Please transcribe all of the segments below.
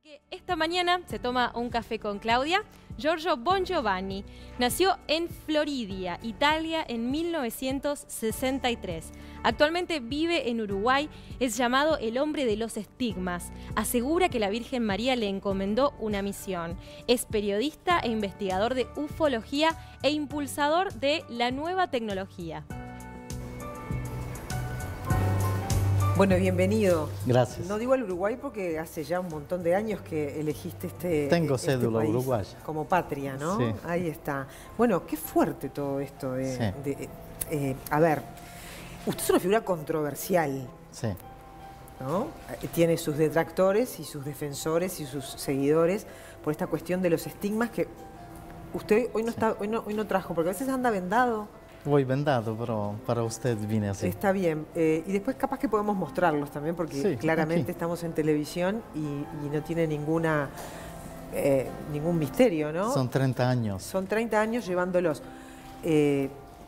que esta mañana se toma un café con Claudia. Giorgio Bongiovanni nació en Floridia, Italia, en 1963. Actualmente vive en Uruguay. Es llamado el hombre de los estigmas. Asegura que la Virgen María le encomendó una misión. Es periodista e investigador de ufología e impulsador de la nueva tecnología. Bueno, bienvenido. Gracias. No digo al Uruguay porque hace ya un montón de años que elegiste Tengo este cédula país uruguaya. como patria, ¿no? Sí. Ahí está. Bueno, qué fuerte todo esto. A ver, usted es una figura controversial, Sí. ¿no? Tiene sus detractores y sus defensores y sus seguidores por esta cuestión de los estigmas que usted hoy no, está, hoy no trajo, porque a veces anda vendado. Voy vendado, pero para usted vine así. Está bien. Y después capaz que podemos mostrarlos también, porque Sí, claramente aquí. estamos en televisión y no tiene ningún misterio, ¿no? Son 30 años. Son 30 años llevándolos de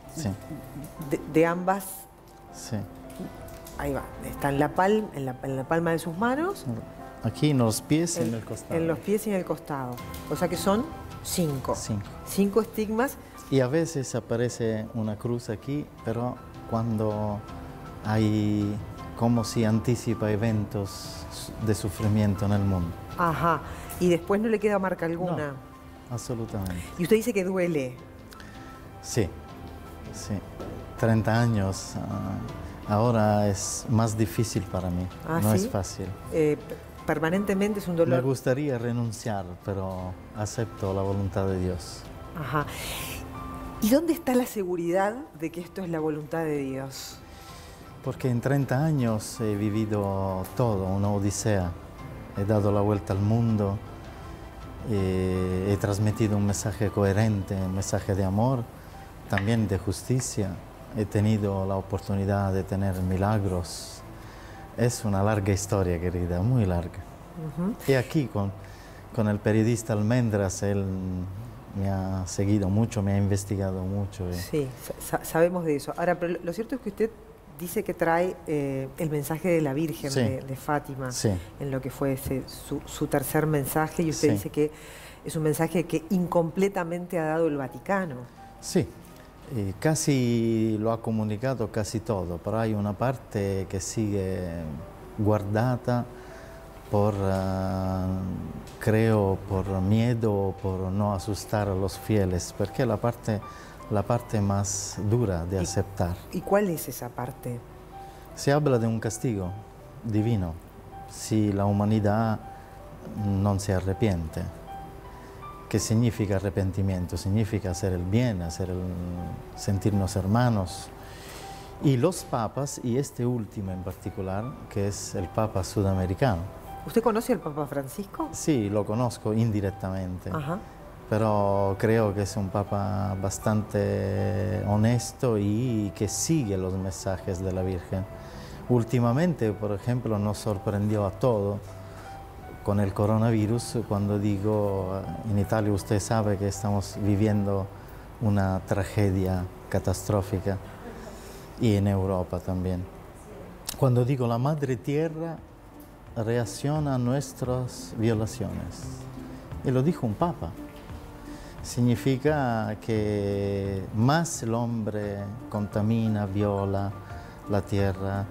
ambas. Sí. Ahí va. Está en la palma de sus manos. Aquí en los pies y en el costado. En los pies y en el costado. O sea que son 5. 5 estigmas. Y a veces aparece una cruz aquí, pero cuando hay como si anticipa eventos de sufrimiento en el mundo. Ajá. Y después no le queda marca alguna. No, absolutamente. Y usted dice que duele. Sí, sí. 30 años. Ahora es más difícil para mí. No ¿sí? es fácil. Permanentemente es un dolor. Me gustaría renunciar, pero acepto la voluntad de Dios. Ajá. ¿Y dónde está la seguridad de que esto es la voluntad de Dios? Porque en 30 años he vivido todo, una odisea. He dado la vuelta al mundo, he transmitido un mensaje coherente, un mensaje de amor, también de justicia. He tenido la oportunidad de tener milagros. Es una larga historia, querida, muy larga. Y aquí con el periodista Almendras, él me ha seguido mucho, me ha investigado mucho. Sí, sabemos de eso. Ahora, pero lo cierto es que usted dice que trae el mensaje de la Virgen, sí, de Fátima, sí, en lo que fue su tercer mensaje, y usted sí, dice que es un mensaje que incompletamente ha dado el Vaticano. Sí, casi lo ha comunicato casi todo, pero hay una parte que sigue guardata por, creo, por miedo, por no asustar a los fieles, porque es la parte más dura de aceptar. ¿Y cuál es esa parte? Se habla de un castigo divino si la humanidad no se arrepiente. ¿Qué significa arrepentimiento? Significa hacer el bien, sentirnos hermanos. Y los papas, y este último en particular, que es el Papa sudamericano. ¿Usted conoce al Papa Francisco? Sí, lo conozco indirectamente. Ajá. Pero creo que es un papa bastante honesto y que sigue los mensajes de la Virgen. Últimamente, por ejemplo, nos sorprendió a todos con el coronavirus, cuando digo, en Italia usted sabe que estamos viviendo una tragedia catastrófica, y en Europa también. Cuando digo la Madre Tierra reacciona a nuestras violaciones, y lo dijo un papa. Significa que más el hombre contamina, viola la tierra,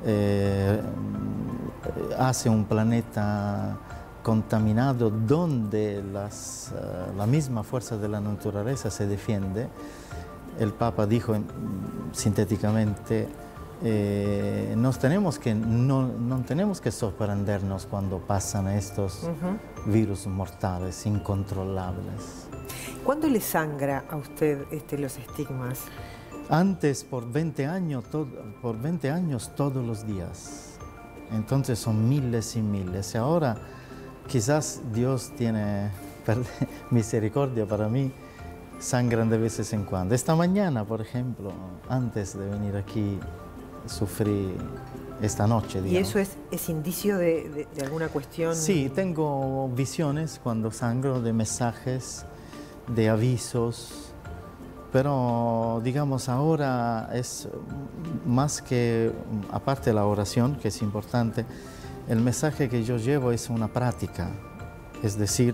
hace un planeta contaminado donde la misma fuerza de la naturaleza se defiende. El Papa dijo sintéticamente, no tenemos que sorprendernos cuando pasan estos virus mortales, incontrolables. ¿Cuándo le sangra a usted los estigmas? Antes, por 20 años todos los días. Entonces son miles y miles. Y ahora quizás Dios tiene misericordia para mí, sangran de veces en cuando. Esta mañana, por ejemplo, antes de venir aquí, sufrí esta noche, digamos. ¿Y eso es indicio de alguna cuestión? Sí, tengo visiones cuando sangro de mensajes, de avisos, pero digamos ahora es más que, aparte de la oración, que es importante, el mensaje que yo llevo es una práctica es decir,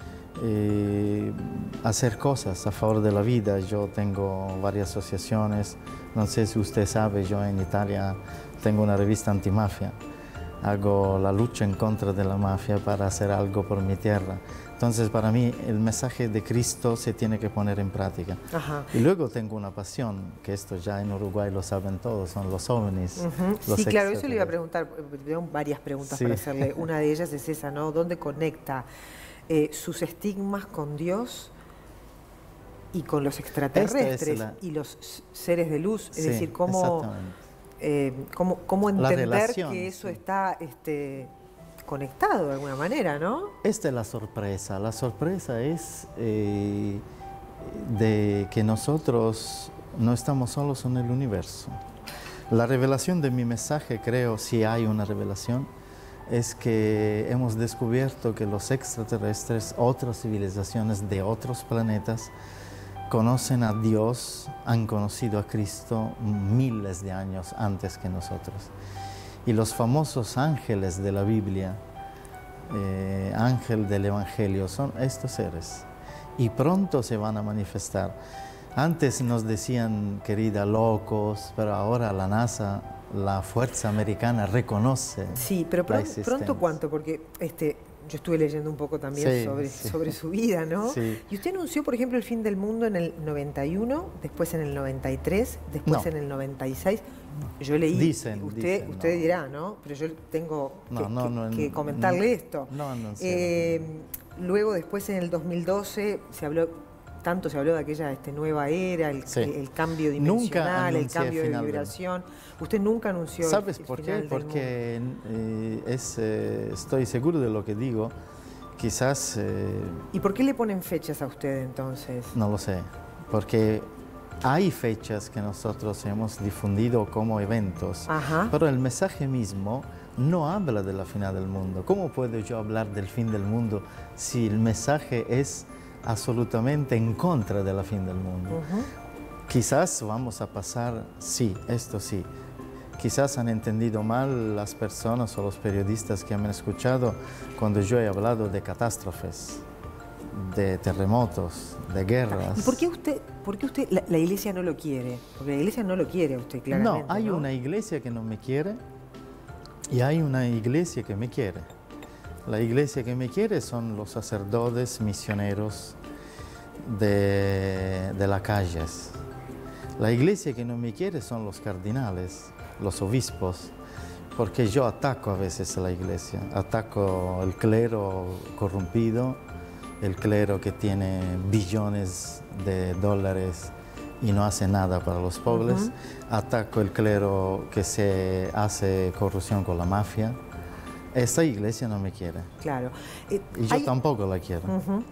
hacer cosas a favor de la vida. Yo tengo varias asociaciones, no sé si usted sabe, yo en Italia tengo una revista antimafia, hago la lucha en contra de la mafia para hacer algo por mi tierra. Entonces, para mí, el mensaje de Cristo se tiene que poner en práctica. Ajá. Y luego tengo una pasión, que esto ya en Uruguay lo saben todos, son los ovnis. Los Sí, claro, eso le iba a extraterrestres. preguntar, tengo varias preguntas Sí. para hacerle. Una de ellas es esa, ¿no? ¿Dónde conecta sus estigmas con Dios y con los extraterrestres y los seres de luz? Es Sí, decir, cómo La entender relación, que eso sí. está conectado de alguna manera, ¿no? Esta es la sorpresa. La sorpresa es de que nosotros no estamos solos en el universo. La revelación de mi mensaje, creo, si hay una revelación, es que hemos descubierto que los extraterrestres, otras civilizaciones de otros planetas, conocen a Dios, han conocido a Cristo miles de años antes que nosotros. Y los famosos ángeles de la Biblia, ángel del Evangelio, son estos seres. Y pronto se van a manifestar. Antes nos decían, querida, locos, pero ahora la NASA, la Fuerza Americana, reconoce. Sí, pero la pronto existencia. ¿cuánto? Porque yo estuve leyendo un poco también Sí. sobre su vida, ¿no? Sí. Y usted anunció, por ejemplo, el fin del mundo en el 91, después en el 93, después No. en el 96. Yo leí, Dicen, usted no. dirá, ¿no? Pero yo tengo que No, comentarle esto. No anuncié. Luego, después en el 2012, tanto se habló de aquella nueva era, Sí. el cambio Nunca dimensional, el anuncié cambio de final del- vibración. Usted nunca anunció ¿Sabes el por final qué? del mundo. Porque estoy seguro de lo que digo. Quizás, ¿Y por qué le ponen fechas a usted entonces? no lo sé, porque hay fechas que nosotros hemos difundido como eventos, Ajá. pero el mensaje mismo no habla de la final del mundo. ¿Cómo puedo yo hablar del fin del mundo si el mensaje es absolutamente en contra de la fin del mundo? Quizás vamos a pasar, sí, esto sí. Quizás han entendido mal las personas o los periodistas que me han escuchado cuando yo he hablado de catástrofes, de terremotos, de guerras. ¿Y por qué usted la iglesia no lo quiere? Porque la iglesia no lo quiere a usted, claramente. No, hay una iglesia que no me quiere y hay una iglesia que me quiere. La iglesia que me quiere son los sacerdotes misioneros de las calles. La iglesia que no me quiere son los cardinales, los obispos, porque yo ataco a veces a la iglesia, ataco el clero corrompido, el clero que tiene billones de dólares y no hace nada para los pobres, ataco el clero que se hace corrupción con la mafia. Esta iglesia no me quiere. Claro. Y yo tampoco la quiero.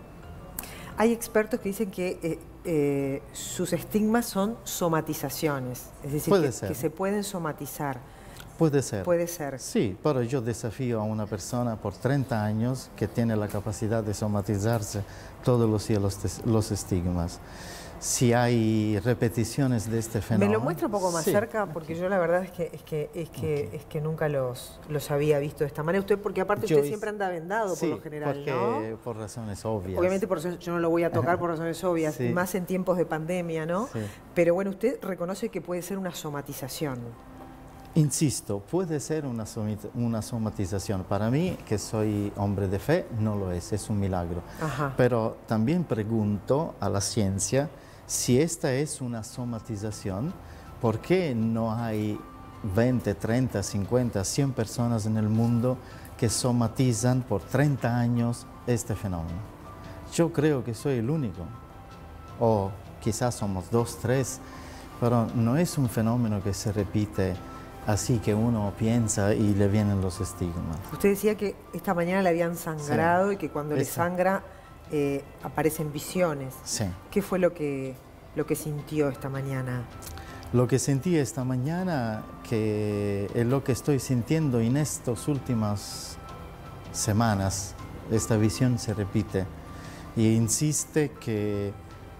Hay expertos que dicen que sus estigmas son somatizaciones, es decir, Puede ser. que se pueden somatizar. Puede ser. Puede ser. Sí, pero yo desafío a una persona por 30 años que tiene la capacidad de somatizarse todos los días los estigmas. Si hay repeticiones de este fenómeno... ¿Me lo muestra un poco más sí. cerca? Porque yo la verdad es que nunca los había visto de esta manera. Usted, porque aparte Yo usted siempre anda vendado Sí, por lo general, porque, ¿no? por razones obvias. Obviamente yo no lo voy a tocar por razones obvias, Sí. y más en tiempos de pandemia, ¿no? Sí. Pero bueno, usted reconoce que puede ser una somatización. Insisto, puede ser una somatización. Para mí, que soy hombre de fe, no lo es un milagro. Ajá. Pero también pregunto a la ciencia si esta es una somatización, ¿por qué no hay 20, 30, 50, 100 personas en el mundo que somatizan por 30 años este fenómeno? Yo creo que soy el único, o quizás somos 2, 3, pero no es un fenómeno que se repite así que uno piensa y le vienen los estigmas. Usted decía que esta mañana le habían sangrado Sí. y que cuando le Eso. sangra aparecen visiones. Sí. ¿Qué fue lo que sintió esta mañana? Lo que sentí esta mañana, que es lo que estoy sintiendo en estas últimas semanas, esta visión se repite y insiste que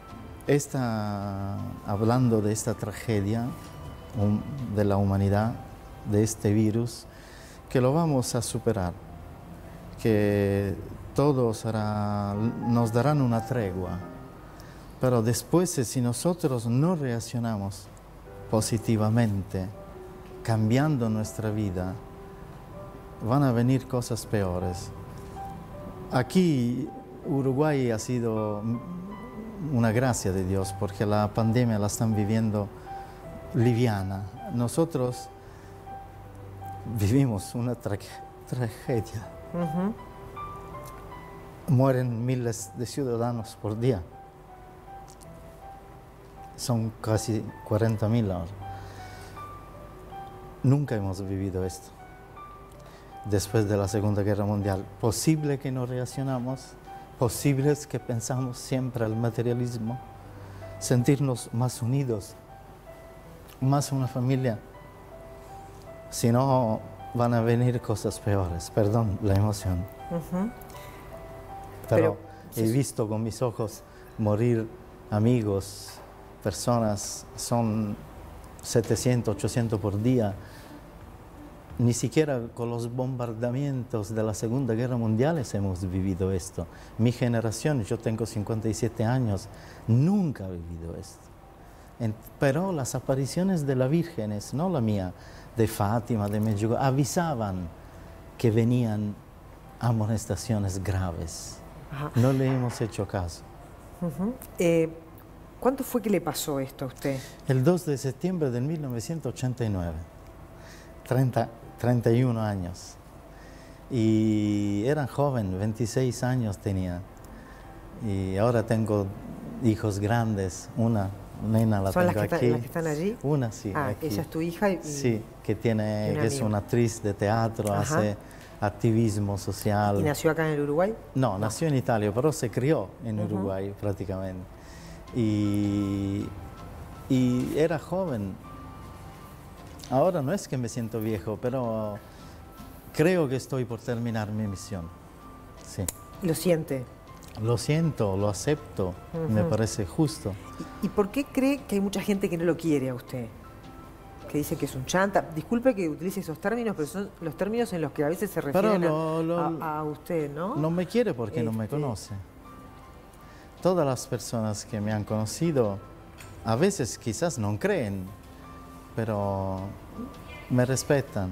hablando de esta tragedia de la humanidad, de este virus, que lo vamos a superar, que todo nos darán una tregua. Pero después, si nosotros no reaccionamos positivamente, cambiando nuestra vida, van a venir cosas peores. Aquí Uruguay ha sido una gracia de Dios, porque la pandemia la están viviendo liviana. Nosotros vivimos una tragedia. Mueren miles de ciudadanos por día. Son casi 40.000 ahora. Nunca hemos vivido esto. Después de la Segunda Guerra Mundial, posible que no reaccionamos, posible es que pensamos siempre al materialismo, sentirnos más unidos, más una familia. Si no, van a venir cosas peores. Perdón la emoción. Pero he visto con mis ojos morir amigos, personas, son 700, 800 por día. Ni siquiera con los bombardeamientos de la Segunda Guerra Mundial hemos vivido esto. Mi generación, yo tengo 57 años, nunca ha vivido esto. Pero las apariciones de las vírgenes, no la mía, de Fátima, de Medjugorje, avisaban que venían amonestaciones graves. No le hemos hecho caso. ¿Cuánto fue que le pasó esto a usted? El 2 de septiembre de 1989, 31 años. Y era joven, 26 años tenía. Y ahora tengo hijos grandes, una nena la tengo aquí. ¿Son las que están allí? Una sí. Aquí. Ella es tu hija. Sí, que es una actriz de teatro, hace activismo social. ¿Y nació acá en el Uruguay? No, nació en Italia, pero se crió en Uruguay prácticamente. Y era joven. Ahora no es que me siento viejo, pero creo que estoy por terminar mi misión. Sí. ¿Lo siente? Lo siento, lo acepto, me parece justo. ¿Y por qué cree que hay mucha gente que no lo quiere a usted? Que dice que es un chanta. Disculpe que utilice esos términos, pero son los términos en los que a veces se refieren a usted, ¿no? No me quiere porque no me conoce. Todas las personas que me han conocido, a veces quizás no creen, pero me respetan.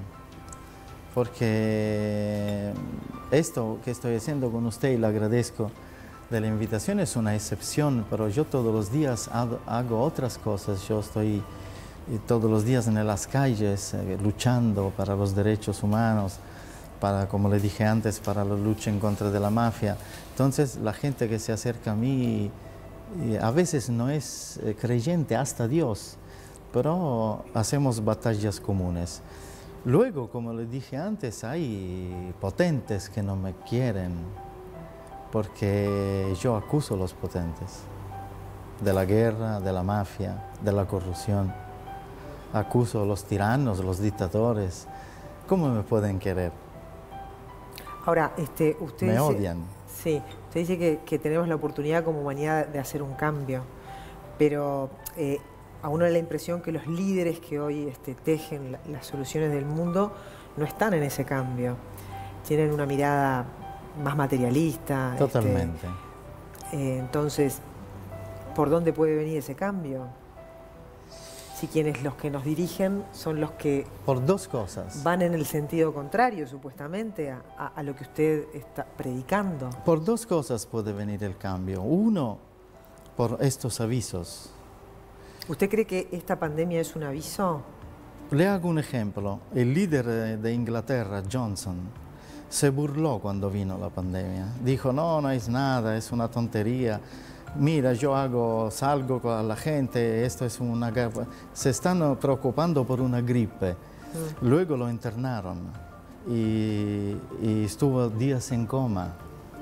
Porque esto que estoy haciendo con usted, y le agradezco de la invitación, es una excepción, pero yo todos los días hago otras cosas. Yo estoy todos los días en las calles luchando para los derechos humanos, para, como le dije antes, para la lucha en contra de la mafia. Entonces la gente que se acerca a mí a veces no es creyente, hasta Dios, pero hacemos batallas comunes. Luego, como le dije antes, hay potentes que no me quieren, porque yo acuso a los potentes de la guerra, de la mafia, de la corrupción. Acuso a los tiranos, los dictadores. ¿Cómo me pueden querer? Ahora, usted me dice, odian. Sí, usted dice que tenemos la oportunidad como humanidad de hacer un cambio, pero a uno le da la impresión que los líderes que hoy tejen las soluciones del mundo no están en ese cambio. Tienen una mirada más materialista. Totalmente. Entonces, ¿por dónde puede venir ese cambio? Si los que nos dirigen son los que... Por dos cosas. Van en el sentido contrario, supuestamente, a lo que usted está predicando. Por dos cosas puede venir el cambio. Uno, por estos avisos. ¿Usted cree que esta pandemia es un aviso? Le hago un ejemplo. El líder de Inglaterra, Johnson, se burló cuando vino la pandemia. Dijo, no es nada, es una tontería. Mira, salgo con la gente, esto es una guerra. Se están preocupando por una gripe. Luego lo internaron y estuvo días en coma.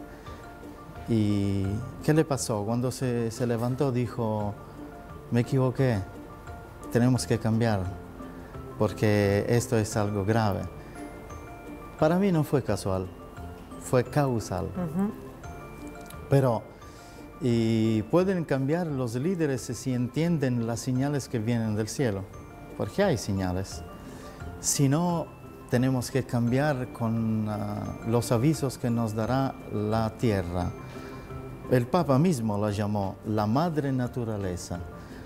¿Y qué le pasó? Cuando se levantó dijo, me equivoqué, tenemos que cambiar, porque esto es algo grave. Para mí no fue casual, fue causal. Pero pueden cambiar los líderes si entienden las señales que vienen del cielo, porque hay señales. Si no, tenemos que cambiar con los avisos que nos dará la tierra. El Papa mismo la llamó la madre naturaleza.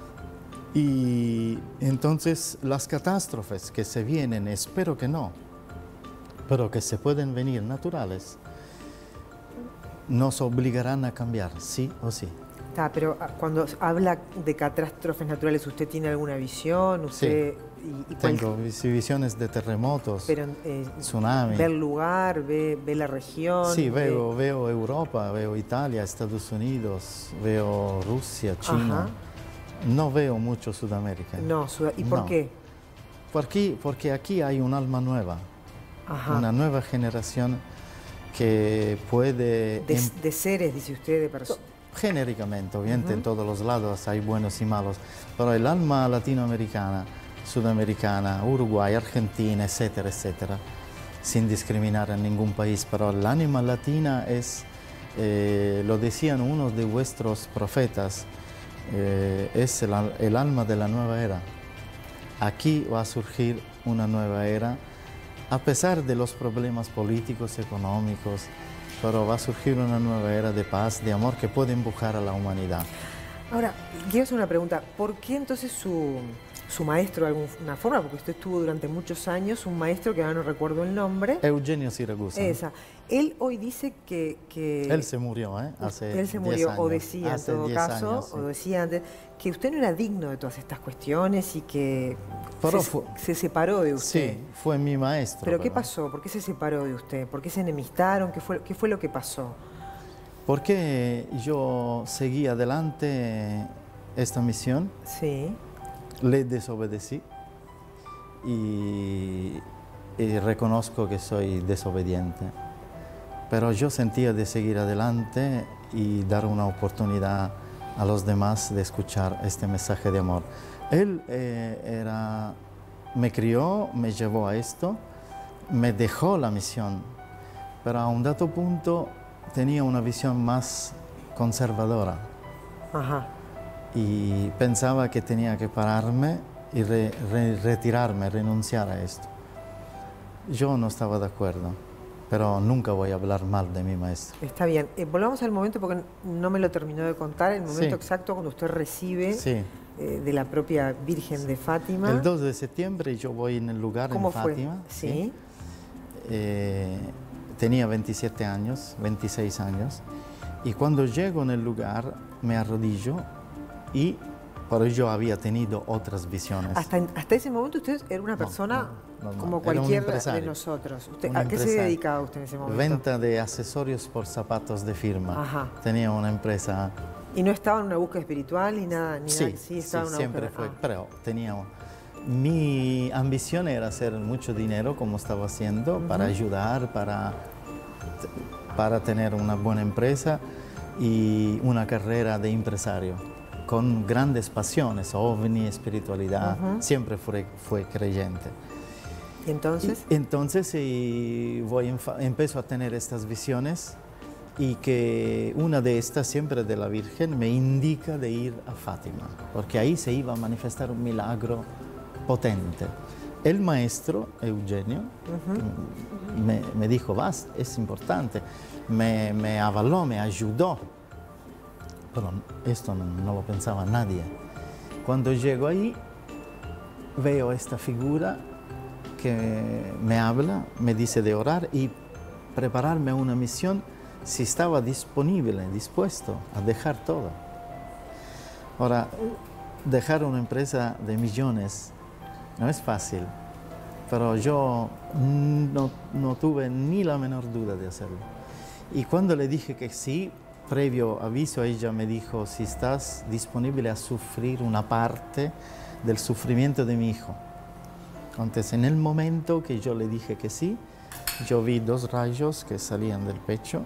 Y entonces las catástrofes que se vienen, espero que no, pero que se pueden venir naturales, nos obligarán a cambiar, sí o sí. Está, pero cuando habla de catástrofes naturales, ¿usted tiene alguna visión? ¿Usted, sí, tengo visiones de terremotos, pero, tsunami. ¿Ve el lugar, ve la región? Sí, veo Europa, veo Italia, Estados Unidos, veo Rusia, China. Ajá. No veo mucho Sudamérica. No, ¿y por qué? Porque aquí hay un alma nueva, ajá, una nueva generación que puede... De seres, dice usted, de personas. Genéricamente, obviamente, en todos los lados hay buenos y malos, pero el alma latinoamericana, sudamericana, Uruguay, Argentina, etcétera, etcétera, sin discriminar en ningún país, pero el ánima latina es, lo decían unos de vuestros profetas, es el alma de la nueva era. Aquí va a surgir una nueva era, a pesar de los problemas políticos, económicos, pero va a surgir una nueva era de paz, de amor que puede empujar a la humanidad. Ahora, quiero hacer una pregunta. ¿Por qué entonces su maestro, de alguna forma, porque usted estuvo durante muchos años, un maestro que ahora no recuerdo el nombre? Eugenio Siragusa. Esa. Él hoy dice que él se murió, hace él se murió, 10 años. O decía en todo caso, años, sí. O decía antes, que usted no era digno de todas estas cuestiones y que se separó de usted. Sí, fue mi maestro. ¿Pero qué pasó? ¿Por qué se separó de usted? ¿Por qué se enemistaron? ¿Qué fue lo que pasó? Porque yo seguí adelante esta misión. Sí. Le desobedecí y reconozco que soy desobediente. Pero yo sentía de seguir adelante y dar una oportunidad a los demás de escuchar este mensaje de amor. Él me crió, me llevó a esto, me dejó la misión, pero a un dado punto tenía una visión más conservadora. Ajá. Y pensaba que tenía que pararme y retirarme, renunciar a esto. Yo no estaba de acuerdo, pero nunca voy a hablar mal de mi maestro. Está bien. Volvamos al momento, porque no me lo terminó de contar, el momento exacto cuando usted recibe de la propia Virgen de Fátima. El 2 de septiembre yo voy en el lugar en Fátima. Sí. Tenía 27 años, 26 años, y cuando llego en el lugar me arrodillo. Pero yo había tenido otras visiones. Hasta ese momento usted era una persona como cualquiera de nosotros. ¿A qué se dedicaba usted en ese momento? Venta de accesorios por zapatos de firma. Ajá. Tenía una empresa. ¿Y no estaba en una búsqueda espiritual ni nada? Sí, estaba en una siempre búsqueda. fue. Pero tenía... Mi ambición era hacer mucho dinero, como estaba haciendo, para ayudar, para tener una buena empresa y una carrera de empresario, con grandes pasiones, ovni, espiritualidad, siempre fue creyente. ¿Y entonces? Entonces empiezo a tener estas visiones y que una de estas, siempre de la Virgen, me indica de ir a Fátima, porque ahí se iba a manifestar un milagro potente. El maestro, Eugenio, me dijo, vas, es importante, me avaló, me ayudó. Pero esto no lo pensaba nadie. Cuando llego ahí, veo esta figura que me habla, me dice de orar y prepararme a una misión si estaba disponible, dispuesto a dejar todo. Ahora, dejar una empresa de millones no es fácil, pero yo no tuve ni la menor duda de hacerlo. Y cuando le dije que sí, previo aviso, ella me dijo, si estás disponible a sufrir una parte del sufrimiento de mi hijo. Entonces, en el momento que yo le dije que sí, yo vi 2 rayos que salían del pecho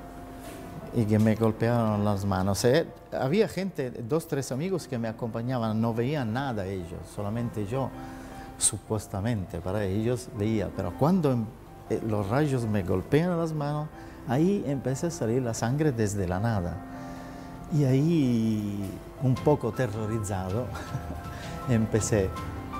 y que me golpearon las manos. Había gente, 2, 3 amigos que me acompañaban, no veían nada ellos, solamente yo, supuestamente, para ellos veía. Pero cuando los rayos me golpean las manos, ahí empezó a salir la sangre desde la nada. Y ahí, un poco terrorizado, empecé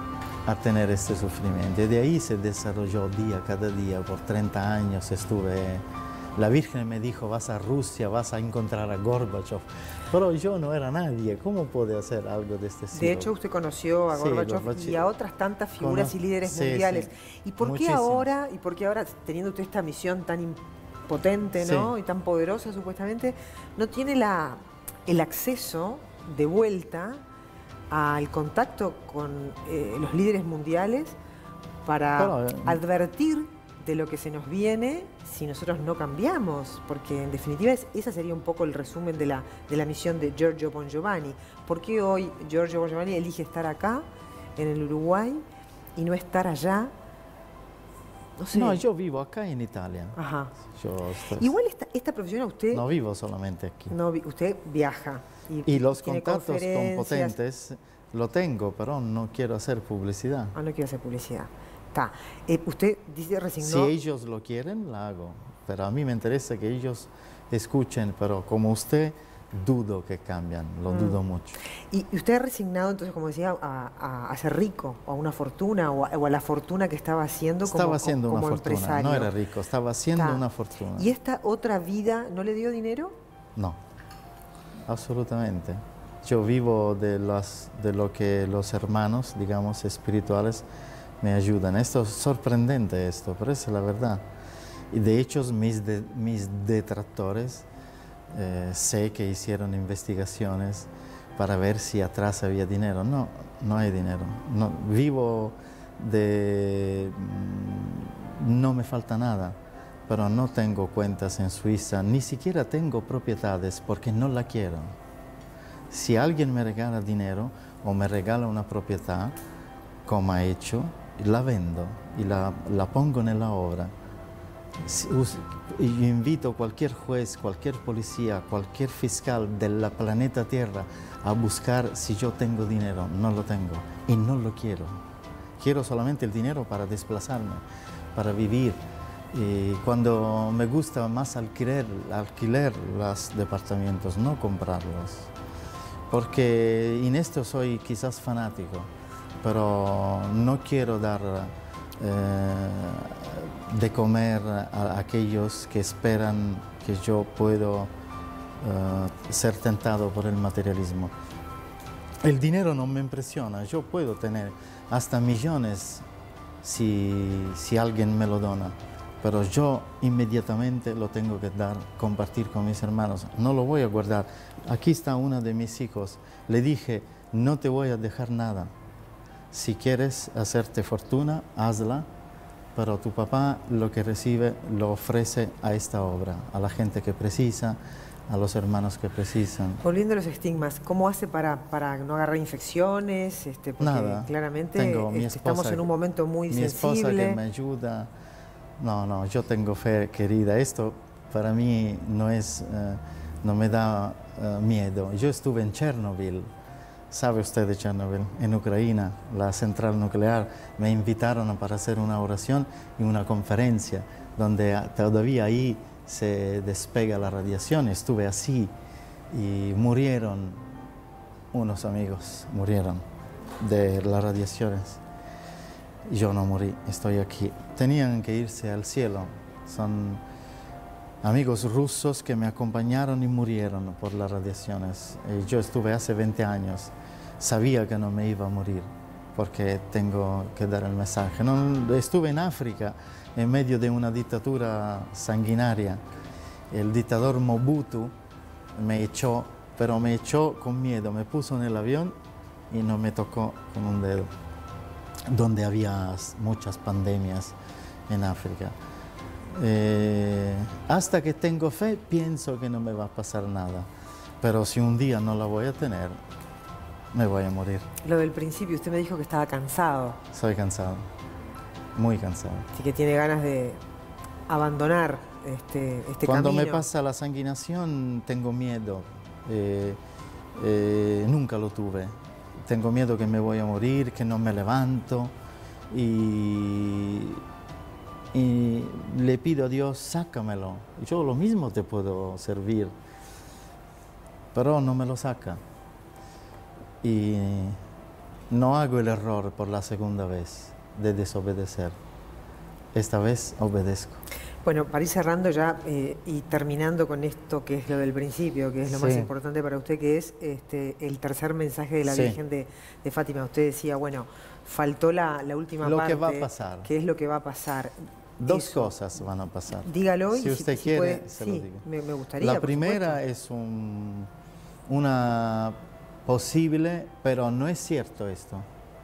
a tener este sufrimiento. Y de ahí se desarrolló día cada día. Por 30 años estuve... La Virgen me dijo, vas a Rusia, vas a encontrar a Gorbachev. Pero yo no era nadie. ¿Cómo puede hacer algo de este estilo? De hecho, usted conoció a Gorbachev y a otras tantas figuras y líderes mundiales. Sí. ¿Y por qué ahora, teniendo usted esta misión tan potente, ¿no? Y tan poderosa supuestamente, no tiene el acceso de vuelta al contacto con los líderes mundiales para advertir de lo que se nos viene si nosotros no cambiamos? Porque en definitiva ese sería un poco el resumen de la misión de Giorgio Bongiovanni. ¿Por qué hoy Giorgio Bongiovanni elige estar acá, en el Uruguay, y no estar allá? No sé. No, yo vivo acá en Italia. Ajá. Igual esta profesión a usted... No vivo solamente aquí. No, usted viaja. Y los contactos con potentes lo tengo, pero no quiero hacer publicidad. Ah, no quiero hacer publicidad. Está. Usted dice resignó... Si ellos lo quieren, lo hago. Pero a mí me interesa que ellos escuchen, pero como usted, dudo que cambian, lo dudo mucho. ¿Y usted ha resignado, entonces, como decía, a ser rico, o a una fortuna, o a la fortuna que estaba haciendo como fortuna, empresario? no era rico, estaba haciendo una fortuna. ¿Y esta otra vida no le dio dinero? No, absolutamente. Yo vivo de lo que los hermanos, digamos, espirituales, me ayudan. Esto es sorprendente, pero esa es la verdad. Y de hecho, mis detractores sé que hicieron investigaciones para ver si atrás había dinero. No, no hay dinero. No, vivo no me falta nada, pero no tengo cuentas en Suiza, ni siquiera tengo propiedades porque no la quiero. Si alguien me regala dinero o me regala una propiedad, como ha hecho, la vendo y la pongo en la obra. Yo invito a cualquier juez, cualquier policía, cualquier fiscal del planeta Tierra a buscar si yo tengo dinero. No lo tengo y no lo quiero. Quiero solamente el dinero para desplazarme, para vivir. Y cuando me gusta más alquiler los departamentos, no comprarlos. Porque en esto soy quizás fanático, pero no quiero dar de comer a aquellos que esperan que yo puedo ser tentado por el materialismo. El dinero no me impresiona, yo puedo tener hasta millones si alguien me lo dona, pero yo inmediatamente lo tengo que dar, compartir con mis hermanos, no lo voy a guardar. Aquí está uno de mis hijos, le dije, no te voy a dejar nada, si quieres hacerte fortuna, hazla, pero tu papá lo que recibe lo ofrece a esta obra, a la gente que precisa, a los hermanos que precisan. Volviendo a los estigmas, ¿cómo hace para no agarrar infecciones? Porque nada, claramente estamos en un momento muy sensible. Mi esposa que me ayuda. No, yo tengo fe, querida. Esto para mí no me da miedo. Yo estuve en Chernobyl. ¿Sabe usted de Chernobyl? En Ucrania, la central nuclear. Me invitaron para hacer una oración y una conferencia donde todavía ahí se despega la radiación. Estuve así y murieron unos amigos, murieron de las radiaciones. Yo no morí, estoy aquí. Tenían que irse al cielo. Son amigos rusos que me acompañaron y murieron por las radiaciones. Y yo estuve hace 20 años. Sabía que no me iba a morir porque tengo que dar el mensaje. Estuve en África en medio de una dictadura sanguinaria. El dictador Mobutu me echó, pero me echó con miedo. Me puso en el avión y no me tocó con un dedo, donde había muchas pandemias en África. Hasta que tengo fe, pienso que no me va a pasar nada. Pero si un día no la voy a tener, me voy a morir. Lo del principio, usted me dijo que estaba cansado. Soy cansado, muy cansado. Así que tiene ganas de abandonar este Cuando camino. me pasa la sanguinación, tengo miedo. Nunca lo tuve. Tengo miedo que me voy a morir, que no me levanto. Y le pido a Dios, sácamelo. Yo lo mismo te puedo servir, pero no me lo saca. Y no hago el error por la segunda vez de desobedecer. Esta vez obedezco. Bueno, para ir cerrando ya y terminando con esto que es lo del principio, que es lo más importante para usted, que es el tercer mensaje de la Virgen de Fátima. Usted decía, bueno, faltó la última parte. Lo que va a pasar. ¿Qué es lo que va a pasar? Dos cosas van a pasar. Dígalo si usted quiere, puede, se lo digo. Me gustaría. La primera es una posible, pero no es cierto esto.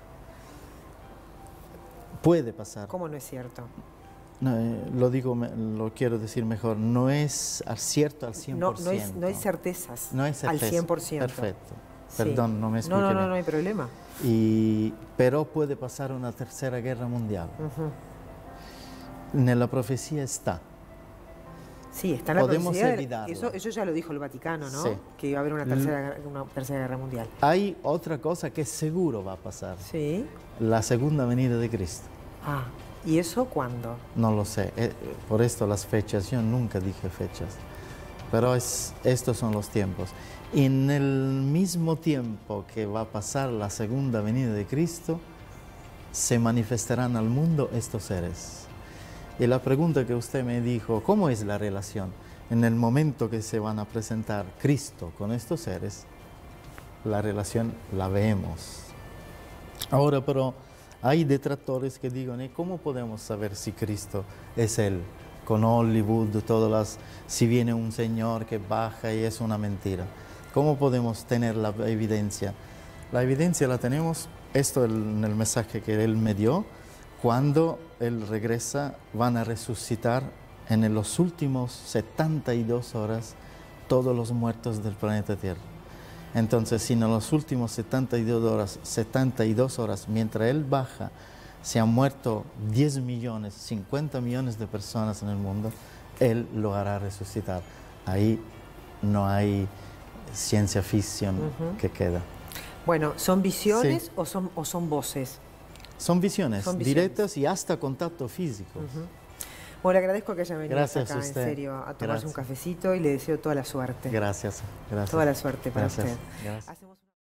Puede pasar. ¿Cómo no es cierto? No, lo quiero decir mejor, no es cierto al 100%. No hay certezas, no hay certeza al 100%. Perfecto. Perdón, no me expliqué bien. No hay problema. Pero puede pasar una tercera guerra mundial. En la profecía está. Sí, está en la Podemos profecía. evitarlo. Eso ya lo dijo el Vaticano, ¿no? Sí. Que iba a haber una tercera guerra mundial. Hay otra cosa que seguro va a pasar. Sí. La segunda venida de Cristo. Ah, ¿y eso cuándo? No lo sé. Por esto las fechas, yo nunca dije fechas. Pero estos son los tiempos. En el mismo tiempo que va a pasar la segunda venida de Cristo, se manifestarán al mundo estos seres. Y la pregunta que usted me dijo, ¿cómo es la relación? En el momento que se van a presentar Cristo con estos seres, la relación la vemos. Ahora, pero hay detractores que digan, ¿cómo podemos saber si Cristo es Él? Con Hollywood, si viene un señor que baja y es una mentira. ¿Cómo podemos tener la evidencia? La evidencia la tenemos, esto en el mensaje que Él me dio. Cuando Él regresa, van a resucitar en los últimos 72 horas todos los muertos del planeta Tierra. Entonces, si en los últimos 72 horas, mientras Él baja, se han muerto 10 millones, 50 millones de personas en el mundo, Él lo hará resucitar. Ahí no hay ciencia ficción que queda. Bueno, ¿son visiones o son voces? Son visiones directas y hasta contacto físico. Bueno, le agradezco que haya venido acá, en usted. serio, a tomarse un cafecito y le deseo toda la suerte. Gracias. Toda la suerte para usted. Gracias.